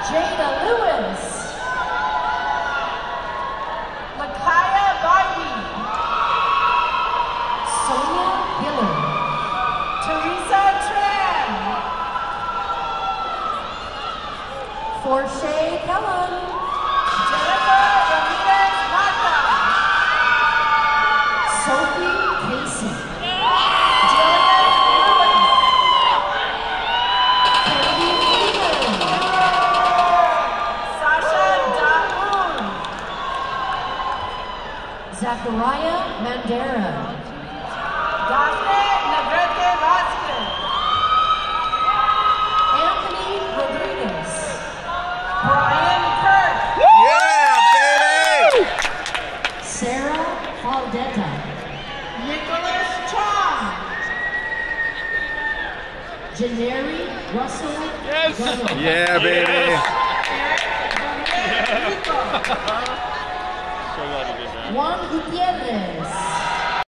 Jada Lewis. Makaya Barbie. Sonia Giller. Teresa Tran. Forshay Kellen. Jennifer Ramirez Mata. Sophie Casey. Jillian Lewis. Kennedy Freeman. Sasha Daoud. Zachariah Mandera. Daphne Negrete Vasquez. Anthony Rodriguez. Brian Kirk. Yeah, baby! Sarah Faldetta. Nicholas Chong. Janeri Russell. Yes. Gunnar. Yeah, baby! So glad you did that. Juan Gutierrez.